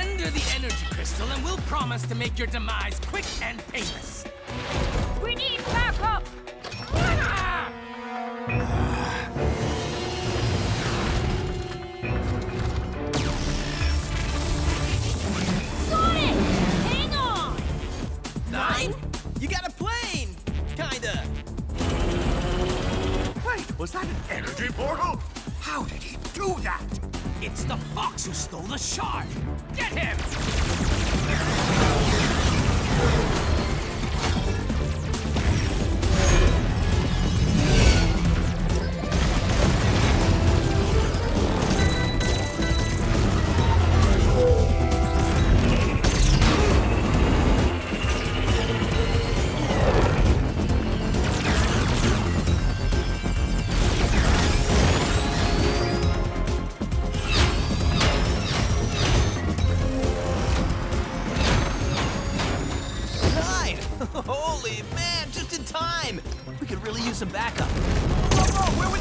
Surrender the energy crystal and we'll promise to make your demise quick and painless. We need backup! Sonic! Hang on! 9? You got a plane! Kinda. Wait, was that an energy portal? How did he do that? It's the fox who stole the shard! Get him! Holy man, just in time! We could really use some backup. Whoa, where are we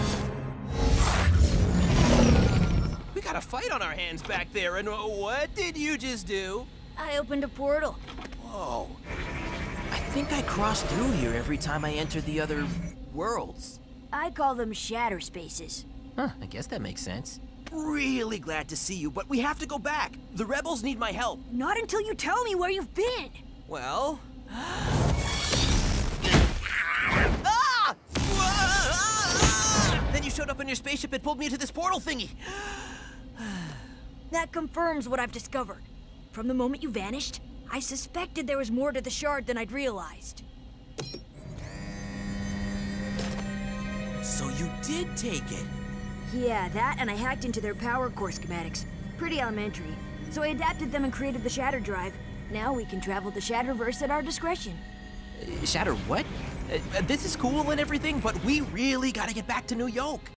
going? We got a fight on our hands back there, and what did you just do? I opened a portal. Whoa. I think I cross through here every time I enter the other worlds. I call them shatter spaces. Huh, I guess that makes sense. Really glad to see you, but we have to go back. The rebels need my help. Not until you tell me where you've been. Well... Ah! Then you showed up on your spaceship and pulled me into this portal thingy. That confirms what I've discovered. From the moment you vanished, I suspected there was more to the shard than I'd realized. So you did take it? Yeah, that and I hacked into their power core schematics. Pretty elementary. So I adapted them and created the Shatter Drive. Now we can travel the Shatterverse at our discretion. Shatter what? This is cool and everything, but we really gotta get back to New York.